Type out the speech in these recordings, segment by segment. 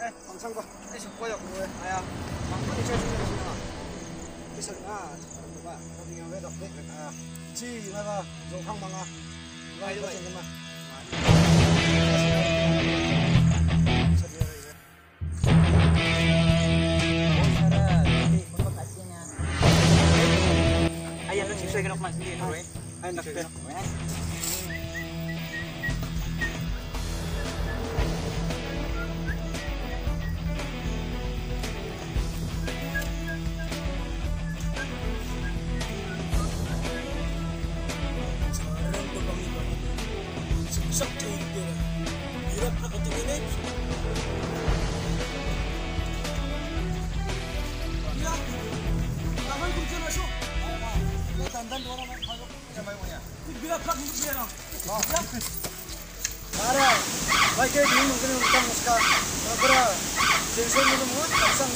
Pangsang ko. Ay, sukoy ako eh. Kaya, pangkali siya siya siya. Isa nga, diba? Sabi nga, wait, okay. Si, mga, zokang mga, mga iba siya naman. Ayan, sisay ka na kumasin din, right? Ay, nakita. Sakto yung pera. Hirap ako tingin eh. Ya, naman kung siya na siya. Tandan doon naman. Sabay mo niya. Binaplak mo pera. Para, may kayo din mo ganun utang mas ka. Para, sensor mo na mga, pangsang.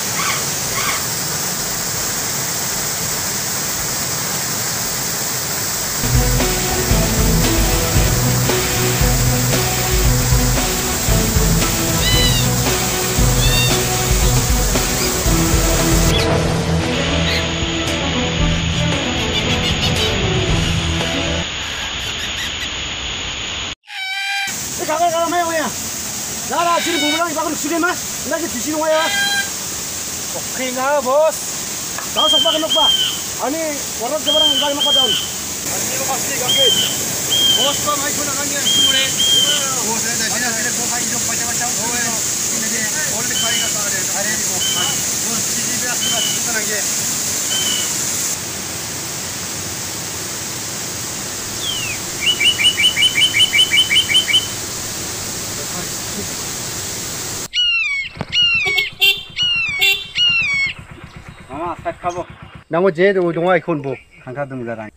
가라 마요야. 나라 지금 부부랑 이방으로 수레마. 나 이제 뒤지는 거야. 오케이 가 보스. 나서 봐 놓고 봐. 아니 워럭 저랑 이방이 먹거든. 아니 이거 봤지 가게. 보스가 많이 돌아가는 게 스물에. 보스에 대신에 그래 소파 이쪽 빠져가자. 오에 이제 원래 가이가 가래. 가래고. 뭐 지지배 같은 거 쓰는 게. Mama, start ka bo. Nango je do dongwa ikon bo. Hangka dong jarang.